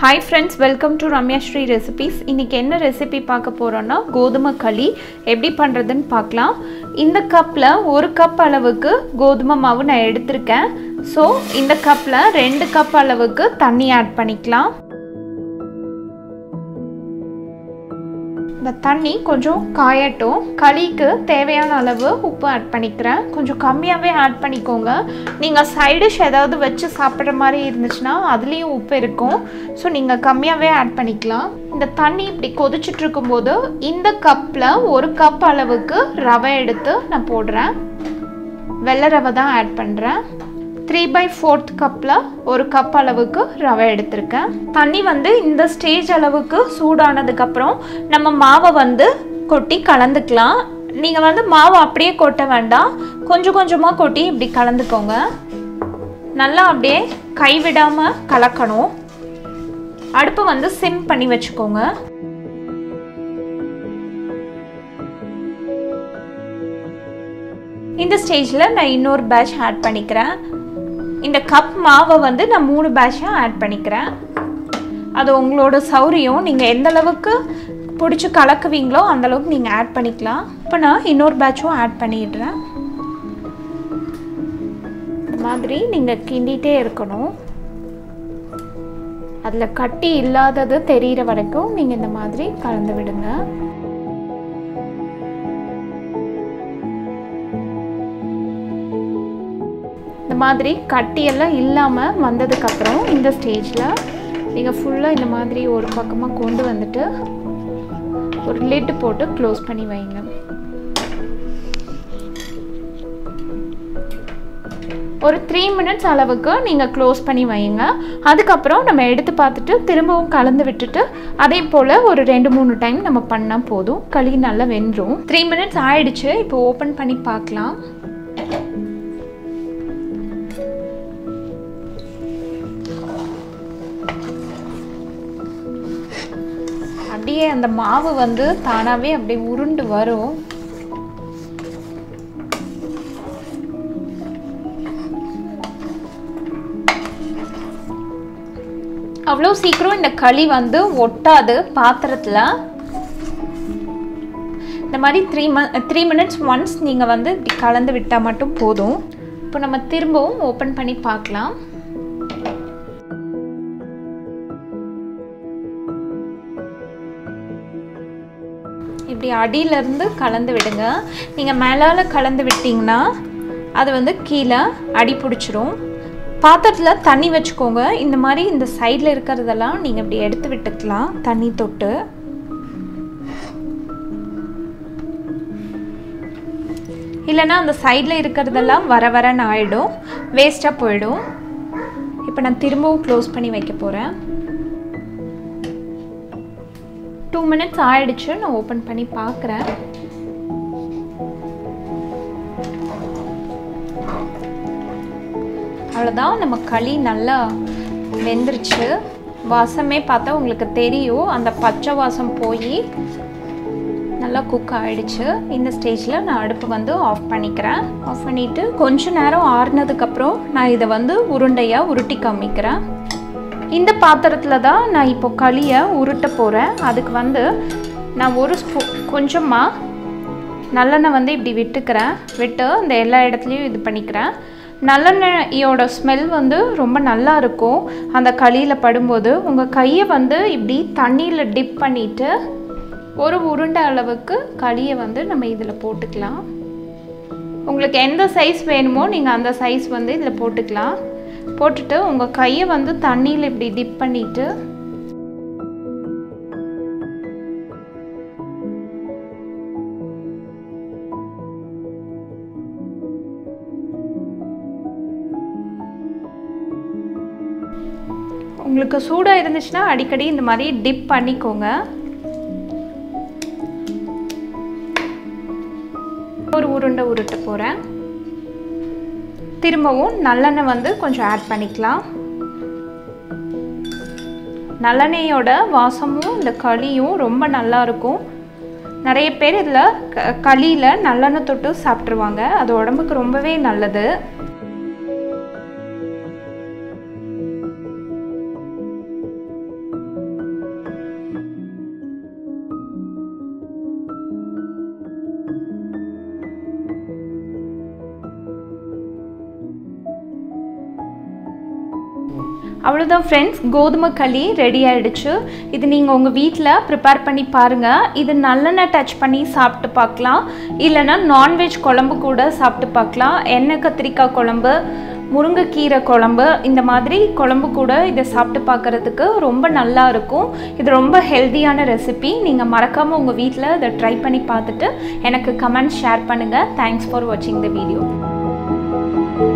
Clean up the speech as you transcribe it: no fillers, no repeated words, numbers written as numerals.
Hi friends, welcome to Ramya Shri Recipes. இன்னைக்கு என்ன recipe பார்க்க போறோம்னா கோதுமை களி எப்படி பண்றதுன்னு பார்க்கலாம். இந்த கப்ல 1 கப் அளவுக்கு கோதுமை மாவு நான் எடுத்துர்க்கேன். சோ இந்த கப்ல 2 கப் அளவுக்கு தண்ணி ஆட் பண்ணிக்கலாம். இந்த தண்ணி கொஞ்சம் காயட்டும். களிக்கு தேவையான அளவு உப்பு ஆட் பண்ணிக்கிறேன். கொஞ்சம் கம்மியாவே ஆட் பண்ணிக்கோங்க. நீங்க சைடு டிஷ் ஏதாவது வச்சு சாப்பிடுற மாதிரி இருந்துச்சுனா அதுலயும் உப்பு இருக்கும். சோ நீங்க கம்மியாவே ஆட் பண்ணிக்கலாம். இந்த தண்ணி இப்படி கொதிச்சிட்டு இருக்கும்போது இந்த கப்ல 1 கப் அளவுக்கு ரவை எடுத்து நான் போடுறேன். வெள்ளை ரவை தான் ஆட் பண்றேன். 3/4 கப்ல 1 கப் அளவுக்கு ரவை எடுத்துர்க்கேன். தண்ணி வந்து இந்த ஸ்டேஜ் அளவுக்கு சூடானதுக்கு அப்புறம் நம்ம மாவை வந்து கொட்டி கலந்துக்கலாம். நீங்க வந்து மாவு அப்படியே கொட்ட வேண்டாம். கொஞ்சம் கொஞ்சமா கொட்டி இப்படி கலந்துக்கோங்க. நல்லா அப்படியே கைவிடாம கலக்கணும். அடுப்பு வந்து சிம் பண்ணி வச்சுக்கோங்க. இந்த ஸ்டேஜ்ல நான் இன்னொரு பேட்ச் ஆட் பண்ணிக்கிறேன். இந்த கப் மாவை வந்து நான் 3 பேட்சா ஆட் பண்ணிக்கிறேன். அது உங்களோட சௌரியம். நீங்க எந்த அளவுக்கு பிடிச்சு கலக்குவீங்களோ அந்த அளவுக்கு நீங்க ஆட் பண்ணிக்கலாம். இப்போ நான் இன்னொரு பேட்சும் ஆட் பண்ணிடுறேன். இந்த மாதிரி நீங்க கிண்டிட்டே இருக்கணும். அதுல கட்டி இல்லாதது தெரியிற வரைக்கும் நீங்க இந்த மாதிரி கலந்து விடுங்க. இந்த மாதிரி கட்டியெல்லாம் இல்லாம வந்ததுக்கு அப்புறம் இந்த ஸ்டேஜ்ல நீங்க ஃபுல்லா இந்த மாதிரி ஒரு பக்கமா கொண்டு வந்துட்டு ஒரு லிட் போட்டு க்ளோஸ் பண்ணி வைங்க. ஒரு 3 மினிட்ஸ் அளவுக்கு நீங்க க்ளோஸ் பண்ணி வைங்க. அதுக்கு அப்புறம் நம்ம எடுத்து பார்த்துட்டு திரும்பவும் கலந்து விட்டுட்டு அதே போல ஒரு 2-3 டைம் நம்ம பண்ணா போதும். களி நல்லா வெந்துரும். 3 மினிட்ஸ் ஆயிடுச்சு. இப்போ ஓபன் பண்ணி பார்க்கலாம். அப்படியே அந்த மாவு வந்து தானாவே அப்படியே உருண்டு வரும். அவ்வளோ சீக்கிரம் இந்த களி வந்து ஒட்டாது பாத்திரத்துல. இந்த மாதிரி 3 மினிட்ஸ் ஒன்ஸ் நீங்க வந்து இப்படி கலந்து விட்டா மட்டும் போதும். இப்போ நம்ம திரும்பவும் ஓபன் பண்ணி பார்க்கலாம். இப்படி அடியில இருந்து கலந்து விடுங்க. நீங்க மேலால கலந்து விட்டீங்கன்னா அது வந்து கீழே அடி பிடிச்சிரும். பாத்திரத்துல தண்ணி வச்சுக்கோங்க. இந்த மாதிரி இந்த சைடுல இருக்கிறதெல்லாம் நீங்க இப்படி எடுத்து விட்டுக்கலாம் தண்ணி தொட்டு. இல்லைன்னா அந்த சைடுல இருக்கிறதெல்லாம் வர வரன்னு ஆயிடும், வேஸ்டா போயிடும். இப்போ நான் திரும்பவும் க்ளோஸ் பண்ணி வைக்க போறேன். 2 மினிட்ஸ் ஆயிடுச்சு. நான் ஓபன் பண்ணி பார்க்குறேன். அவ்வளோதான், நம்ம களி நல்லா வெந்துருச்சு. வாசமே பார்த்தா உங்களுக்கு தெரியும். அந்த பச்சை வாசம் போய் நல்லா குக் ஆயிடுச்சு. இந்த ஸ்டேஜில் நான் அடுப்பு வந்து ஆஃப் பண்ணிக்கிறேன். ஆஃப் பண்ணிவிட்டு கொஞ்ச நேரம் ஆறுனதுக்கப்புறம் நான் இதை வந்து உருண்டையாக உருட்டி காமிக்கிறேன். இந்த பாத்திரத்தில் தான் நான் இப்போ களியை உருட்ட போகிறேன். அதுக்கு வந்து நான் ஒரு கொஞ்சமாக நல்லெண்ணெய் வந்து இப்படி விட்டுக்கிறேன். விட்டு இந்த எல்லா இடத்துலையும் இது பண்ணிக்கிறேன். நல்லெண்ணெயோட ஸ்மெல் வந்து ரொம்ப நல்லா இருக்கும் அந்த களியில் படும்போது. உங்கள் கையை வந்து இப்படி தண்ணியில் டிப் பண்ணிவிட்டு ஒரு உருண்டை அளவுக்கு களியை வந்து நம்ம இதில் போட்டுக்கலாம். உங்களுக்கு எந்த சைஸ் வேணுமோ நீங்கள் அந்த சைஸ் வந்து இதில் போட்டுக்கலாம். போட்டுட்டு உங்கள் கையை வந்து தண்ணியில் இப்படி டிப் பண்ணிட்டு உங்களுக்கு சூடாக இருந்துச்சுன்னா அடிக்கடி இந்த மாதிரி டிப் பண்ணிக்கோங்க. ஒரு உருண்டை உருட்ட போகிறேன். திரும்பவும் நல்லெண்ணெய் வந்து கொஞ்சம் ஆட் பண்ணிக்கலாம். நல்லெண்ணெயோட வாசமும் இந்த களியும் ரொம்ப நல்லா இருக்கும். நிறைய பேர் இதில் களியில் நல்லெண்ணெய் தொட்டு சாப்பிட்ருவாங்க. அது உடம்புக்கு ரொம்பவே நல்லது. அவ்வளோதான் ஃப்ரெண்ட்ஸ், கோதுமை களி ரெடி ஆகிடுச்சு. இது நீங்கள் உங்கள் வீட்டில் ப்ரிப்பேர் பண்ணி பாருங்கள். இது நல்லெண்ணெய் டச் பண்ணி சாப்பிட்டு பார்க்கலாம், இல்லைனா நான்வெஜ் குழம்பு கூட சாப்பிட்டு பார்க்கலாம். எண்ணெய் கத்திரிக்காய் குழம்பு, முருங்கைக்கீரை குழம்பு, இந்த மாதிரி குழம்பு கூட இதை சாப்பிட்டு பார்க்குறதுக்கு ரொம்ப நல்லா இருக்கும். இது ரொம்ப ஹெல்த்தியான ரெசிபி. நீங்கள் மறக்காமல் உங்கள் வீட்டில் இதை ட்ரை பண்ணி பார்த்துட்டு எனக்கு கமெண்ட் ஷேர் பண்ணுங்கள். தேங்க்ஸ் ஃபார் வாட்சிங் த வீடியோ.